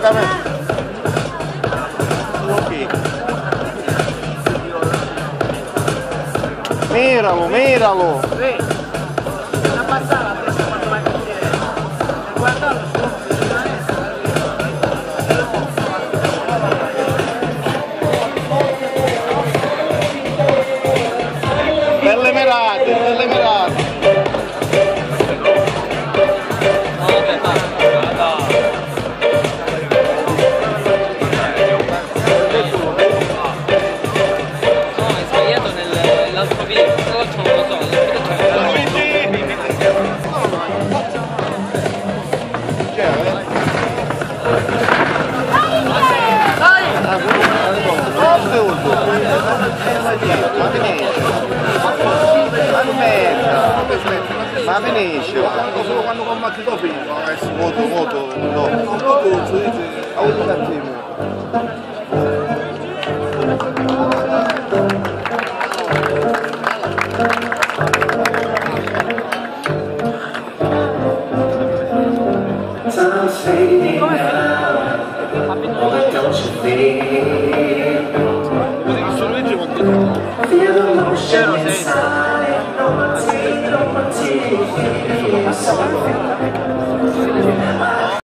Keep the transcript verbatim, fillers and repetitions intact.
esattamente. Ok. Miralo, miralo. Sì. Non abbassare la testa quando vai a vedere. Guardalo su. Belle merate, belle merate. Ma finisce, solo quando combatti dopo molto molto dopo un attimo. Feel the motion inside, no one's no one's